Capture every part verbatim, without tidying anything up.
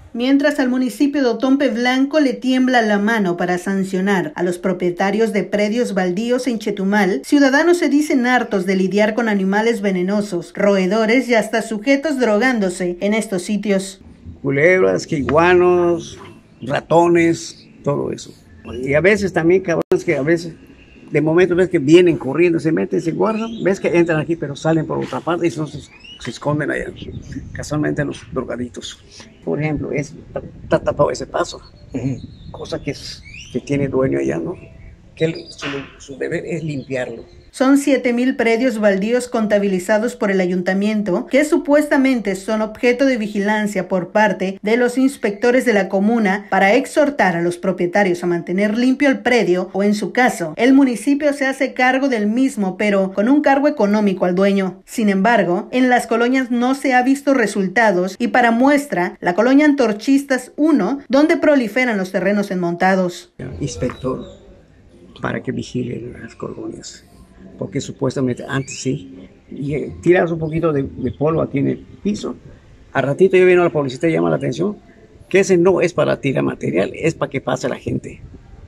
Mientras al municipio de Otompe Blanco le tiembla la mano para sancionar a los propietarios de predios baldíos en Chetumal, ciudadanos se dicen hartos de lidiar con animales venenosos, roedores y hasta sujetos drogándose en estos sitios. Culebras, iguanos, ratones, todo eso. Y a veces también cabrones que a veces, de momento ves que vienen corriendo, se meten, se guardan, ves que entran aquí pero salen por otra parte y entonces se esconden allá, casualmente los drogaditos. Por ejemplo, es, está tapado ese paso, cosa que, es, que tiene dueño allá, ¿no? Que él, su, su deber es limpiarlo. Son siete mil predios baldíos contabilizados por el ayuntamiento que supuestamente son objeto de vigilancia por parte de los inspectores de la comuna para exhortar a los propietarios a mantener limpio el predio o, en su caso, el municipio se hace cargo del mismo, pero con un cargo económico al dueño. Sin embargo, en las colonias no se ha visto resultados y para muestra, la colonia Antorchistas uno, donde proliferan los terrenos enmontados. Inspector para que vigile las colonias. Porque supuestamente antes sí, y eh, tiras un poquito de, de polvo aquí en el piso, al ratito ya viene la policía y llama la atención, que ese no es para tirar material, es para que pase la gente.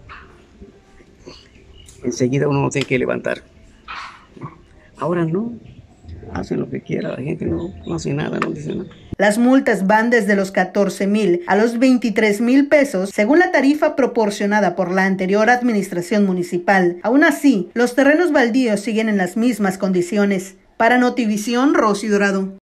Enseguida uno no tiene que levantar. Ahora no, hacen lo que quiera, la gente no, no hace nada, no dice nada. Las multas van desde los catorce mil a los veintitrés mil pesos, según la tarifa proporcionada por la anterior administración municipal. Aún así, los terrenos baldíos siguen en las mismas condiciones. Para Notivisión, Rosy Dorado.